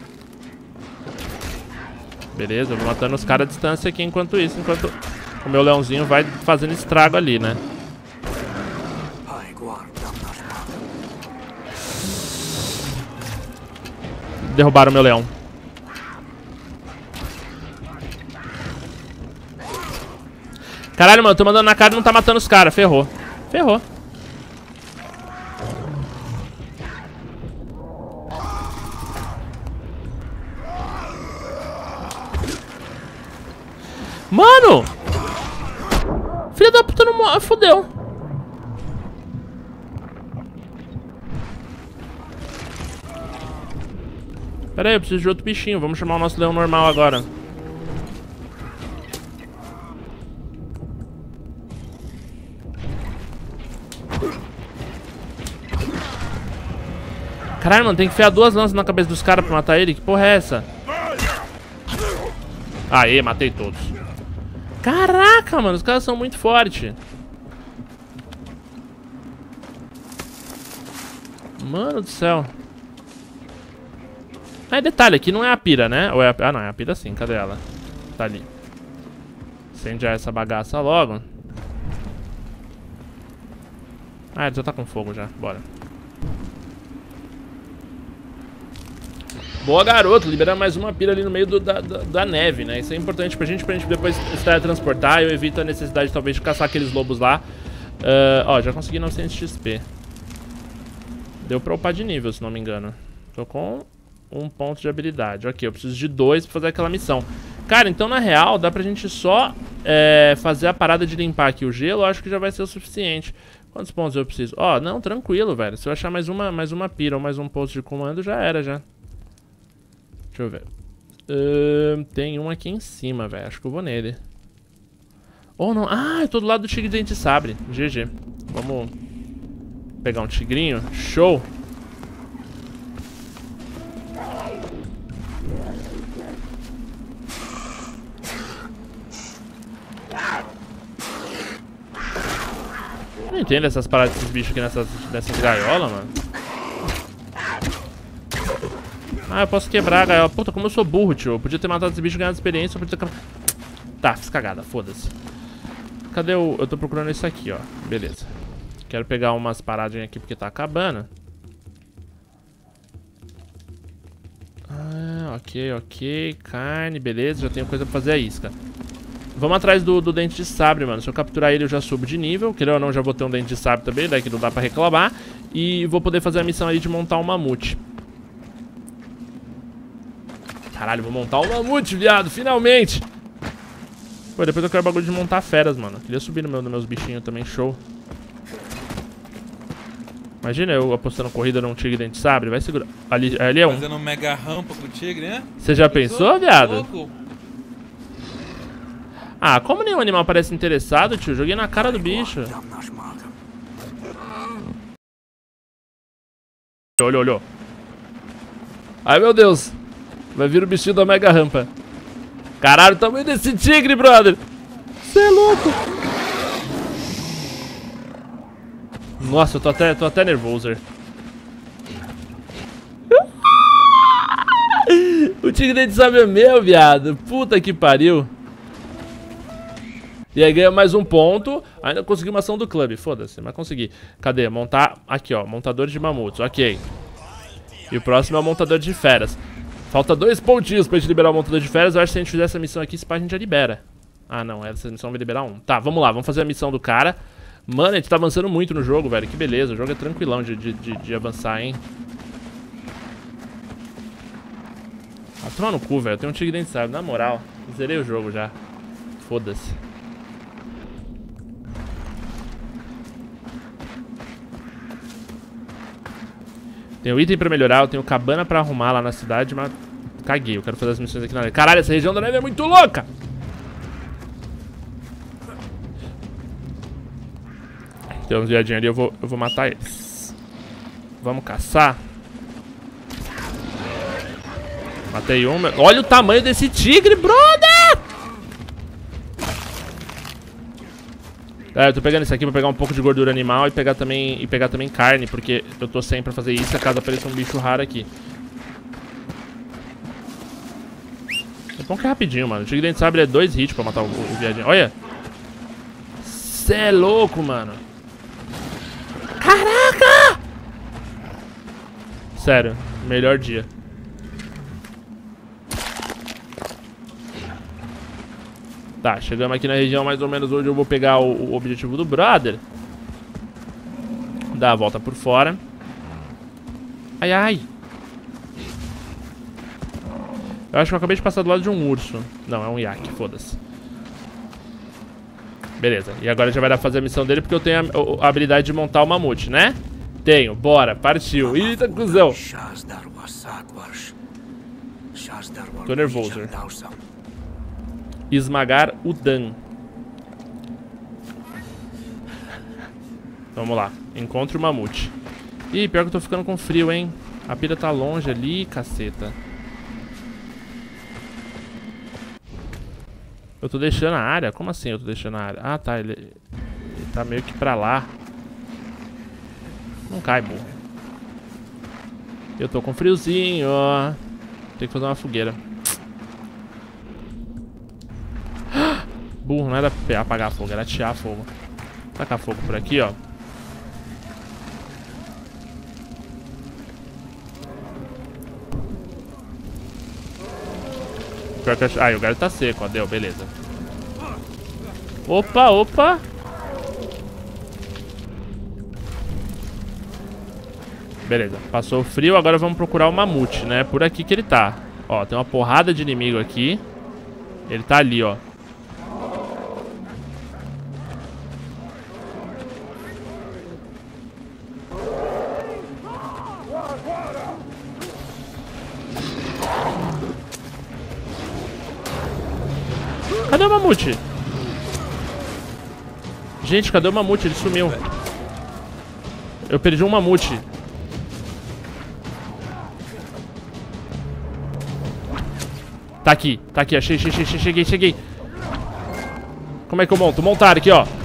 Beleza, eu vou matando os caras à distância aqui enquanto isso. Enquanto o meu leãozinho vai fazendo estrago ali, né? Derrubaram o meu leão. Caralho, mano, tô mandando na cara e não tá matando os caras. Ferrou. Ferrou. Mano! Filha da puta não morre. Fudeu. Pera aí, eu preciso de outro bichinho. Vamos chamar o nosso leão normal agora. Caralho, mano, tem que enfiar 2 lanças na cabeça dos caras pra matar ele? Que porra é essa? Aê, matei todos. Caraca, mano, os caras são muito fortes. Mano do céu. Ah, detalhe, aqui não é a pira, né? Ou é a... Ah, não, é a pira sim, cadê ela? Tá ali. Incendiar essa bagaça logo. Ah, ele já tá com fogo já, bora. Boa, garoto, liberar mais uma pira ali no meio da neve, né? Isso é importante pra gente depois transportar. Eu evito a necessidade, talvez, de caçar aqueles lobos lá. Ó, já consegui 900 XP. Deu pra upar de nível, se não me engano. Tô com 1 ponto de habilidade. Ok, eu preciso de 2 pra fazer aquela missão. Cara, então, na real, dá pra gente só fazer a parada de limpar aqui o gelo. Eu acho que já vai ser o suficiente. Quantos pontos eu preciso? Ó, não, tranquilo, velho. Se eu achar mais uma pira ou mais um posto de comando, já era, já. Deixa eu ver. Tem um aqui em cima, velho. Acho que eu vou nele. Oh, não. Ah, eu tô do lado do tigre de dente sabre. GG. Vamos pegar um tigrinho. Show. Eu não entendo essas paradas desses bichos aqui nessas gaiolas, mano. Ah, eu posso quebrar a gaiola. Puta, como eu sou burro, tio. Eu podia ter matado esse bicho e ganhado experiência. Eu podia ter... Tá, fiz cagada, foda-se. Cadê o... Eu tô procurando esse aqui, ó. Beleza. Quero pegar umas paradinhas aqui porque tá acabando. Ok. Carne, beleza. Já tenho coisa pra fazer a isca. Vamos atrás do dente de sabre, mano. Se eu capturar ele, eu já subo de nível. Querendo ou não, já vou ter um dente de sabre também, daí que não dá pra reclamar. E vou poder fazer a missão aí de montar um mamute. Caralho, vou montar um mamute, viado, finalmente. Pô, depois eu quero bagulho de montar feras, mano. Queria subir nos meus bichinhos também, show. Imagina eu apostando corrida num tigre dente de sabre. Vai segurar. Ali é um. Fazendo mega rampa com o tigre, né? Você já pensou, viado? Louco. Ah, como nenhum animal parece interessado, tio? Joguei na cara do bicho. Olhou. Ai, meu Deus. Vai vir o bichinho da mega rampa. Caralho, o tamanho desse tigre, brother. Você é louco. Nossa, eu tô até nervoso. O tigre dente de sabre é meu, viado. Puta que pariu. E aí ganha mais um ponto. Ainda consegui uma ação do clube. Foda-se, mas consegui. Cadê? Montar. Aqui, ó. Montador de mamutos. Ok. E o próximo é o montador de feras. Falta 2 pontinhos pra gente liberar o montador de feras. Eu acho que se a gente fizer essa missão aqui, esse pá a gente já libera. Ah, não. Essa missão vai liberar 1. Tá, vamos lá. Vamos fazer a missão do cara. Mano, a gente tá avançando muito no jogo, velho. Que beleza. O jogo é tranquilão de avançar, hein. Ah, toma no cu, velho. Tem um tigre dentro de sabre. Na moral. Zerei o jogo já. Foda-se. Tenho item pra melhorar, eu tenho cabana pra arrumar lá na cidade, mas caguei, eu quero fazer as missões aqui na neve. Caralho, essa região da neve é muito louca! Tem uns viadinhos ali, eu vou matar eles. Vamos caçar. Matei um. Olha o tamanho desse tigre, brother! É, eu tô pegando isso aqui pra pegar um pouco de gordura animal e pegar também carne, porque eu tô sem pra fazer isso, caso apareça um bicho raro aqui. É bom que é rapidinho, mano. O tigre dente de sabre é 2 hits pra matar o viadinho. Olha! Cê é louco, mano. Caraca! Sério, melhor dia. Tá, chegamos aqui na região mais ou menos onde eu vou pegar o objetivo do brother. Dá a volta por fora. Ai, ai. Eu acho que eu acabei de passar do lado de um urso. Não, é um iaque, foda-se. Beleza, e agora já vai dar pra fazer a missão dele porque eu tenho a habilidade de montar o mamute, né? Tenho, bora, partiu. Eita, cuzão. Tô nervoso. Esmagar o Dan. Vamos lá. Encontre o mamute. Ih, pior que eu tô ficando com frio, hein? A pira tá longe ali, caceta. Eu tô deixando a área? Como assim eu tô deixando a área? Ah, tá. Ele tá meio que pra lá. Não cai, burro. Eu tô com friozinho, ó. Tem que fazer uma fogueira. Burro, não era apagar fogo, era atirar fogo. Tacar fogo por aqui, ó. Ah, o galho tá seco, ó. Deu, beleza. Opa, opa. Beleza, passou o frio, agora vamos procurar o mamute, né? Por aqui que ele tá. Ó, tem uma porrada de inimigo aqui. Ele tá ali, ó. Cadê o mamute? Gente, cadê o mamute? Ele sumiu. Eu perdi um mamute. Tá aqui, achei, cheguei. Como é que eu monto? Montar aqui, ó.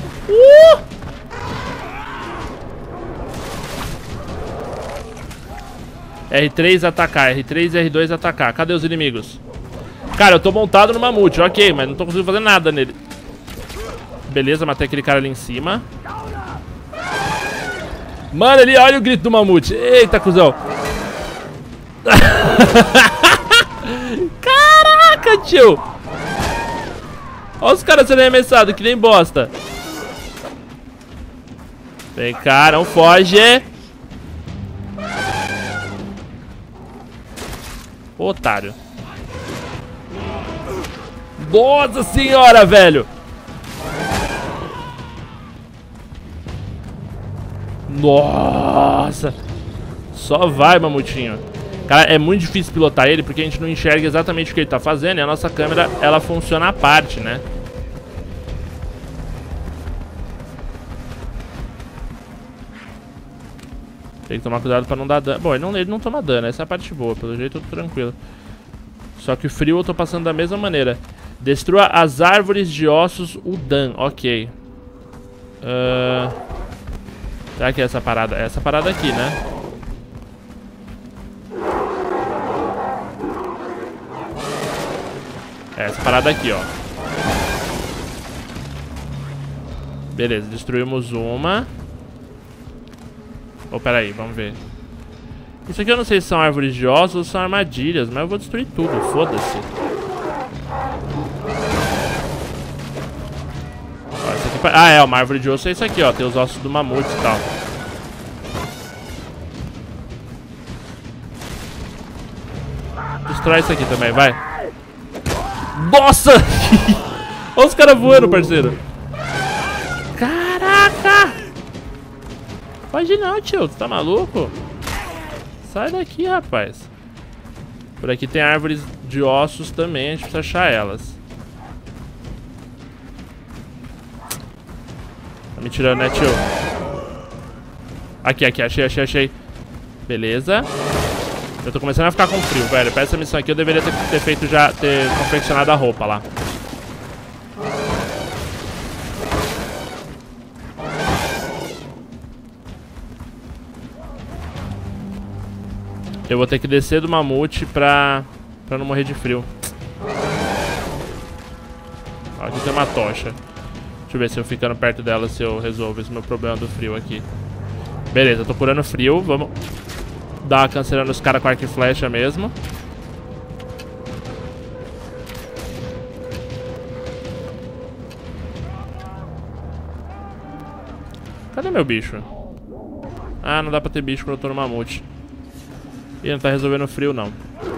R3 atacar, R3 e R2 atacar. Cadê os inimigos? Cara, eu tô montado no mamute, ok, mas não tô conseguindo fazer nada nele. Beleza, matei aquele cara ali em cima. Mano, ali, olha o grito do mamute. Eita, cuzão. Caraca, tio! Olha os caras sendo arremessados, que nem bosta. Vem cá, não foge. Ô, otário. Nossa senhora, velho. Nossa. Só vai, mamutinho. Cara, é muito difícil pilotar ele porque a gente não enxerga exatamente o que ele tá fazendo. E a nossa câmera, ela funciona à parte, né? Tem que tomar cuidado pra não dar dano. Bom, ele não toma dano, essa é a parte boa. Pelo jeito, tudo tranquilo. Só que o frio eu tô passando da mesma maneira. Destrua as árvores de ossos Udan. Ok. Será que é essa parada? É essa parada aqui, né? É essa parada aqui, ó. Beleza, destruímos uma. Oh, pera aí, vamos ver. Isso aqui eu não sei se são árvores de ossos ou são armadilhas, mas eu vou destruir tudo, foda-se. Ah, é, uma árvore de osso é isso aqui, ó. Tem os ossos do mamute e tal. Destrói isso aqui também, vai. Nossa! Olha os caras voando, parceiro. Caraca! Pode não, tio. Tu tá maluco? Sai daqui, rapaz. Por aqui tem árvores de ossos também. A gente precisa achar elas. Tá me tirando, né, tio? Aqui, achei. Beleza. Eu tô começando a ficar com frio, velho. Pra essa missão aqui eu deveria ter feito já, ter confeccionado a roupa lá. Eu vou ter que descer do mamute pra não morrer de frio. Ó, aqui tem uma tocha. Deixa eu ver se eu ficando perto dela, se eu resolvo esse meu problema do frio aqui. Beleza, eu tô curando frio. Vamos dar uma cancelando os caras com arco e flecha mesmo. Cadê meu bicho? Ah, não dá pra ter bicho quando eu tô no mamute. Ih, não tá resolvendo o frio, não.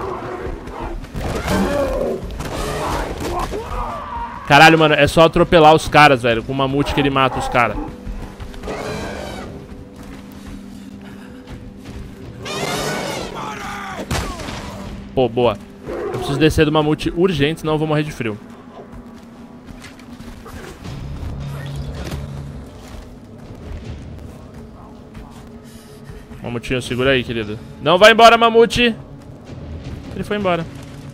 Caralho, mano, é só atropelar os caras, velho. Com o mamute que ele mata os caras. Pô, boa. Eu preciso descer do mamute urgente, senão eu vou morrer de frio. Mamutinho, segura aí, querido. Não vai embora, mamute. Ele foi embora.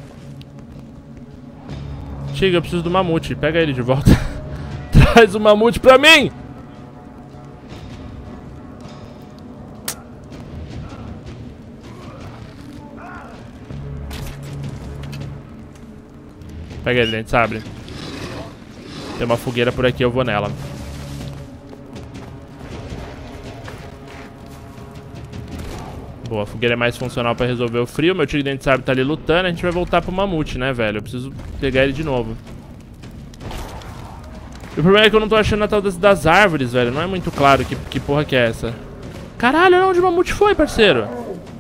Chega, eu preciso do mamute. Pega ele de volta. Traz o mamute pra mim. Pega ele, dente sabre. Tem uma fogueira por aqui, eu vou nela. Boa, a fogueira é mais funcional pra resolver o frio. Meu tio de dente sabre tá ali lutando. A gente vai voltar pro mamute, né, velho? Eu preciso pegar ele de novo. E o problema é que eu não tô achando a tal das árvores, velho. Não é muito claro que porra que é essa. Caralho, onde o mamute foi, parceiro?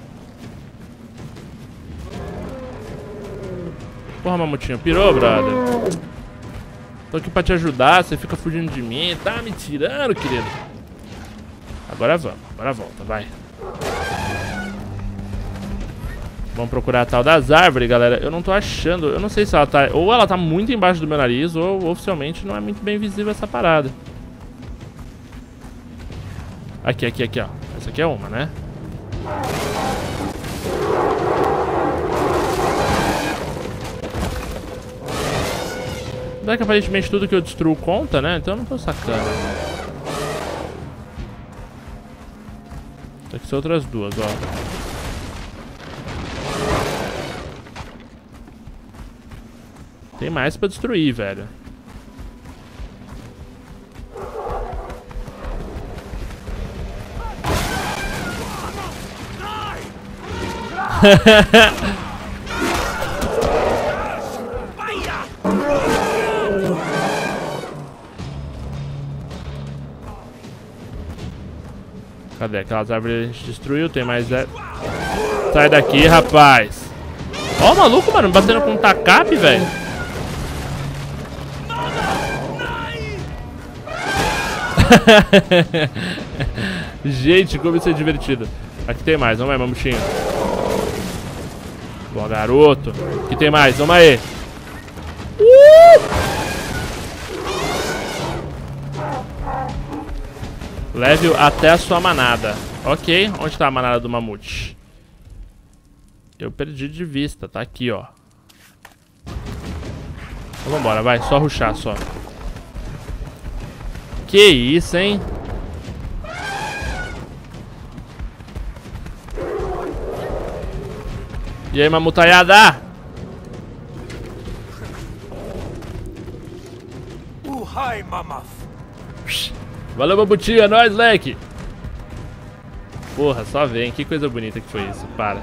Porra, mamutinho, pirou, brother. Tô aqui pra te ajudar, você fica fugindo de mim. Tá me tirando, querido. Agora vamos, agora volta, vai. Vamos procurar a tal das árvores, galera. Eu não tô achando, eu não sei se ela tá... Ou ela tá muito embaixo do meu nariz, ou oficialmente não é muito bem visível essa parada. Aqui, ó. Essa aqui é uma, né? Dá que aparentemente tudo que eu destruo conta, né? Então eu não tô sacando. Aqui são outras duas, ó. Tem mais pra destruir, velho. Cadê? Aquelas árvores a gente destruiu, tem mais... Sai daqui, rapaz. Ó o maluco, mano, batendo com um tacape, velho. Gente, como isso é divertido. Aqui tem mais, vamos aí, mamutinho. Boa, garoto. Aqui tem mais, vamos aí. Leve até a sua manada. Ok, onde tá a manada do mamute? Eu perdi de vista, tá aqui, ó. Então vambora, vai, só rushar, só. Que isso, hein? E aí, mamutaiada? Uhai, mamaf. Valeu, mamutinho, é nóis, leque. Porra, só vem, que coisa bonita que foi isso, para.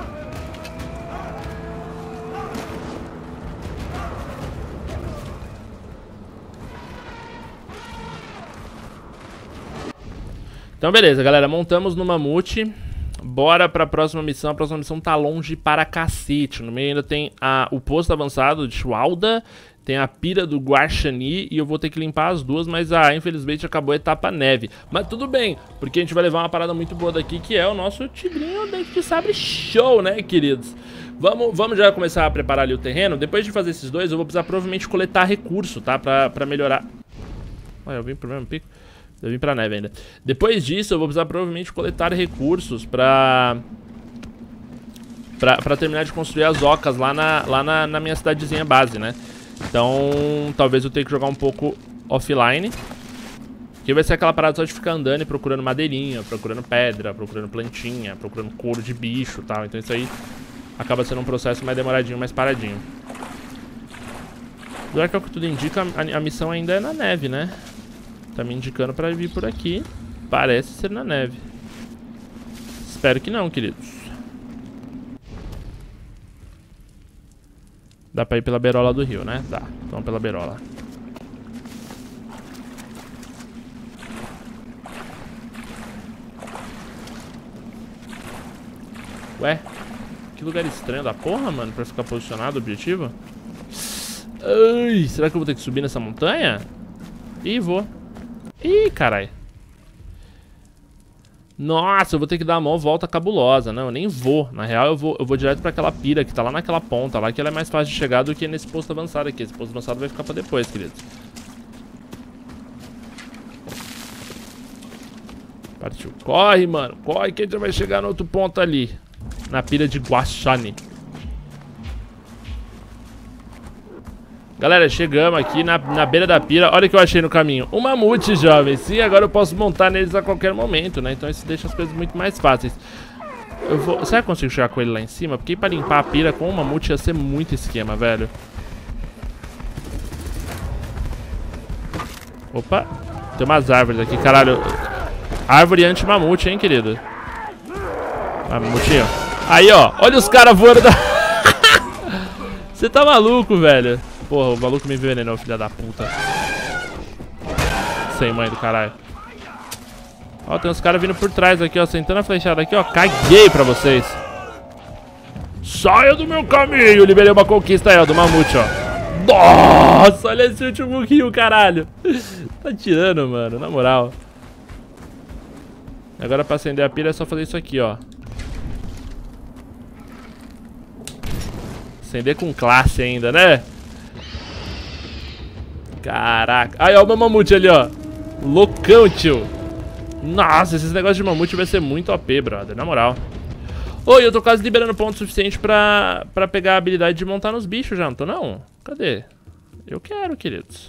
Então beleza, galera, montamos no mamute. Bora pra próxima missão. A próxima missão tá longe para cacete. No meio ainda tem o posto avançado de Chualda, tem a pira do Guaxani e eu vou ter que limpar as duas, mas infelizmente acabou a etapa neve. Mas tudo bem, porque a gente vai levar uma parada muito boa daqui, que é o nosso tigrinho dente de sabre show, né, queridos? Vamos já começar a preparar ali o terreno. Depois de fazer esses dois, eu vou precisar provavelmente coletar recurso, tá? Pra melhorar. Olha, eu vim pro mesmo pico. Eu vim pra neve ainda. Depois disso, eu vou precisar provavelmente coletar recursos pra terminar de construir as ocas lá na minha cidadezinha base, né? Então, talvez eu tenha que jogar um pouco offline. Que vai ser aquela parada só de ficar andando e procurando madeirinha, procurando pedra, procurando plantinha, procurando couro de bicho e tal. Então isso aí acaba sendo um processo mais demoradinho, mais paradinho. Apesar que, ao que tudo indica, a missão ainda é na neve, né? Tá me indicando pra vir por aqui. Parece ser na neve. Espero que não, queridos. Dá pra ir pela beirola do rio, né? Dá. Vamos pela beirola. Ué? Que lugar estranho da porra, mano, pra ficar posicionado o objetivo. Ai, será que eu vou ter que subir nessa montanha? Ih, vou. Ih, carai. Nossa, eu vou ter que dar uma volta cabulosa. Não, eu nem vou. Na real, eu vou direto pra aquela pira que tá lá naquela ponta lá, que ela é mais fácil de chegar do que nesse posto avançado aqui. Esse posto avançado vai ficar pra depois, queridos. Partiu. Corre, mano. Corre que a gente vai chegar no outro ponto ali. Na pira de Guaxani. Galera, chegamos aqui na beira da pira. Olha o que eu achei no caminho. Um mamute, jovem. Sim, agora eu posso montar neles a qualquer momento, né? Então isso deixa as coisas muito mais fáceis. Será que eu consigo chegar com ele lá em cima? Porque pra limpar a pira com o mamute ia ser muito esquema, velho. Opa. Tem umas árvores aqui, caralho. Árvore anti-mamute, hein, querido? Mamutinho. Aí, ó. Olha os caras voando da... Você tá maluco, velho. Porra, o maluco me envenenou, filha da puta. Sem mãe do caralho. Ó, tem uns caras vindo por trás aqui, ó. Sentando a flechada aqui, ó. Caguei pra vocês. Saia do meu caminho. Liberei uma conquista aí, ó, do mamute, ó. Nossa, olha esse último rio, caralho. Tá tirando, mano, na moral. Agora pra acender a pira é só fazer isso aqui, ó. Acender com classe ainda, né? Caraca. Aí, ó o meu mamute ali, ó. Loucão, tio. Nossa, esses negócios de mamute vai ser muito OP, brother. Na moral. Oi, eu tô quase liberando ponto suficiente pra pegar a habilidade de montar nos bichos já, não tô não? Cadê? Eu quero, queridos.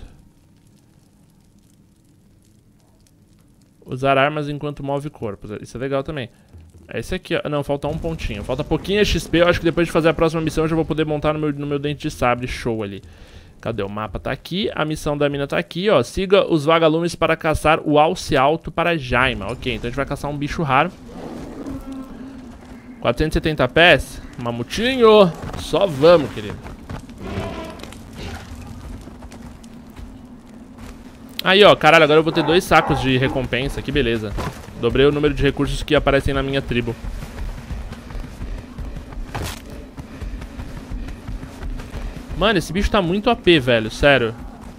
Usar armas enquanto move corpos. Isso é legal também. É esse aqui, ó. Não, falta um pontinho. Falta pouquinho XP. Eu acho que depois de fazer a próxima missão eu já vou poder montar no meu dente de sabre. Show ali. Cadê? O mapa tá aqui. A missão da mina tá aqui, ó. Siga os vagalumes para caçar o alce alto para Jaima. Ok, então a gente vai caçar um bicho raro. 470 pés. Mamutinho. Só vamos, querido. Aí, ó, caralho, agora eu vou ter 2 sacos de recompensa, que beleza. Dobrei o número de recursos que aparecem na minha tribo. Mano, esse bicho tá muito AP, velho, sério.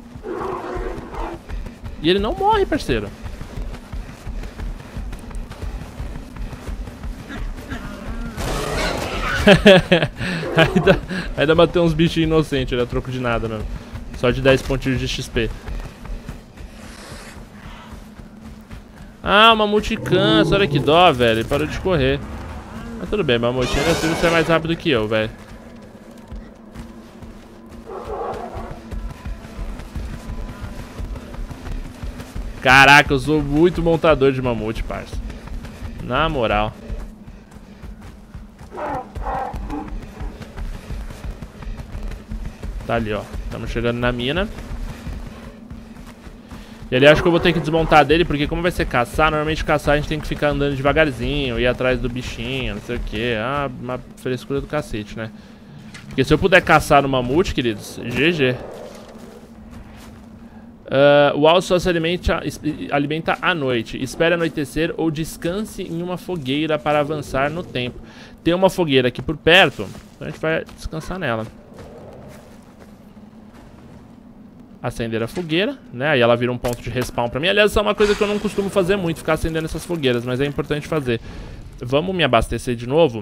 E ele não morre, parceiro. ainda bateu uns bichinhos inocentes, ele é troco de nada, mano. Só de 10 pontinhos de XP. Ah, o mamute cansa, olha que dó, velho. Ele parou de correr. Mas tudo bem, mamute, ainda assim você é mais rápido que eu, velho. Caraca, eu sou muito montador de mamute, parça. Na moral. Tá ali, ó. Estamos chegando na mina. E ali acho que eu vou ter que desmontar dele, porque como vai ser caçar, normalmente caçar a gente tem que ficar andando devagarzinho, ir atrás do bichinho, não sei o que. Ah, uma frescura do cacete, né? Porque se eu puder caçar no mamute, queridos, GG. O alce só se alimenta à noite. Espere anoitecer ou descanse em uma fogueira para avançar no tempo. Tem uma fogueira aqui por perto, então a gente vai descansar nela. Acender a fogueira, né? Aí ela vira um ponto de respawn pra mim. Aliás, isso é uma coisa que eu não costumo fazer muito, ficar acendendo essas fogueiras, mas é importante fazer. Vamos me abastecer de novo.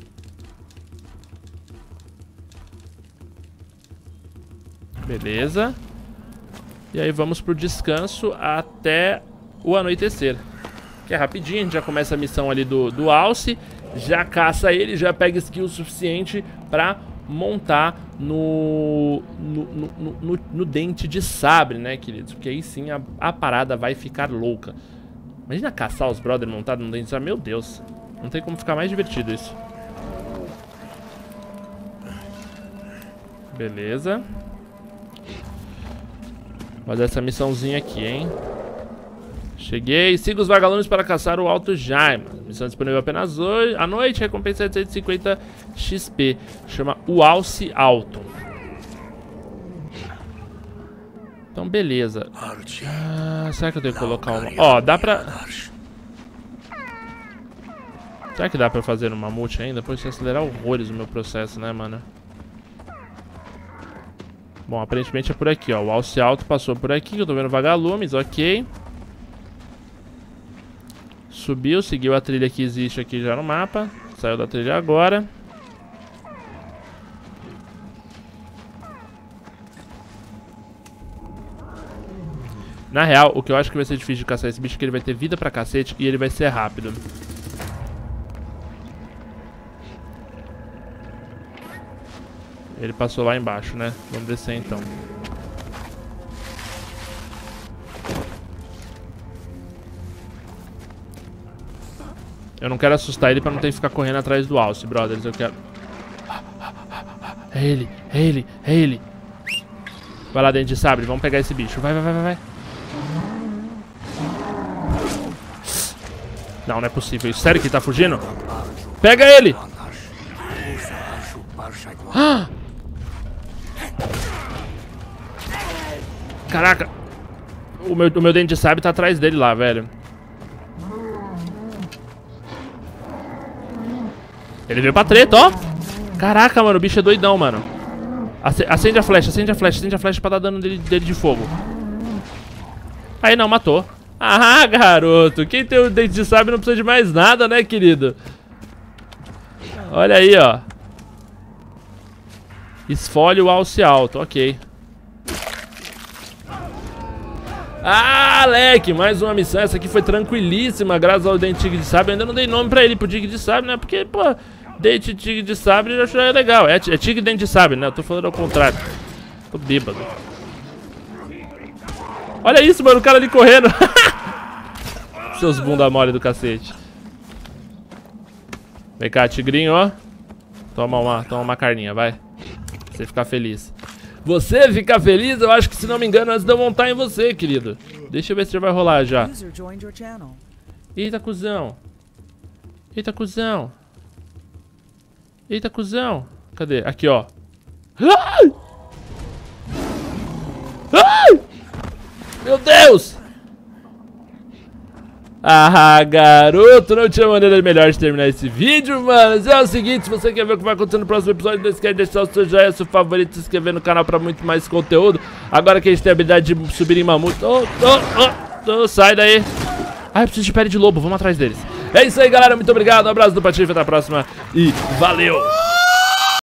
Beleza. E aí vamos pro descanso até o anoitecer. Que é rapidinho, a gente já começa a missão ali do alce. Já caça ele, já pega skill suficiente pra montar no dente de sabre, né, queridos? Porque aí sim a parada vai ficar louca. Imagina caçar os brothers montados no dente de sabre. Meu Deus, não tem como ficar mais divertido isso. Beleza. Vou fazer essa missãozinha aqui, hein? Cheguei. Siga os vagalumes para caçar o Alto Jaima. Missão disponível apenas hoje. À noite, recompensa 750 XP. Chama o Alce Alto. Então, beleza. Será que eu tenho que colocar uma... Ó, dá pra... Será que dá pra fazer no mamute ainda? Pode acelerar horrores o meu processo, né, mano? Bom, aparentemente é por aqui, ó. O alce alto passou por aqui, eu tô vendo vagalumes, ok. Subiu, seguiu a trilha que existe aqui já no mapa. Saiu da trilha agora. Na real, o que eu acho que vai ser difícil de caçar esse bicho é que ele vai ter vida pra cacete e ele vai ser rápido. Ele passou lá embaixo, né? Vamos descer então. Eu não quero assustar ele pra não ter que ficar correndo atrás do alce, brothers. Eu quero... É ele, é ele, é ele. Vai lá dentro de sabre, vamos pegar esse bicho. Vai, vai, vai, vai. Não, não é possível. Sério que ele tá fugindo? Pega ele! Ah! Caraca! O meu dente de sabre tá atrás dele lá, velho. Ele veio pra treta, ó! Caraca, mano, o bicho é doidão, mano. Acende a flecha, acende a flecha, acende a flecha pra dar dano dele de fogo. Aí não, matou. Ah, garoto, quem tem o dente de sabre não precisa de mais nada, né, querido? Olha aí, ó. Esfolhe o alce alto, ok. Ah, leque, mais uma missão. Essa aqui foi tranquilíssima, graças ao dente de sabre. Eu ainda não dei nome pra ele, pro tigre de sabre, né? Porque, pô, dente tigre de sabre eu achei legal. É tigre dente de sabre, né? Eu tô falando ao contrário. Tô bêbado. Olha isso, mano, o cara ali correndo. Seus bunda mole do cacete. Vem cá, tigrinho, ó. Toma uma carninha, vai. Pra você ficar feliz. Você ficar feliz, eu acho que, se não me engano, antes de eu montar em você, querido. Deixa eu ver se já vai rolar já. Eita, cuzão. Eita, cuzão. Eita, cuzão. Cadê? Aqui, ó. Ai! Ai! Meu Deus! Ah, garoto, não tinha maneira melhor de terminar esse vídeo, mano. É o seguinte, se você quer ver o que vai acontecer no próximo episódio, não esquece de deixar o seu joinha, seu favorito, se inscrever no canal pra muito mais conteúdo. Agora que a gente tem a habilidade de subir em mamute. Sai daí. Ah, eu preciso de pele de lobo, vamos atrás deles. É isso aí, galera, muito obrigado, um abraço do Patife, até a próxima e valeu!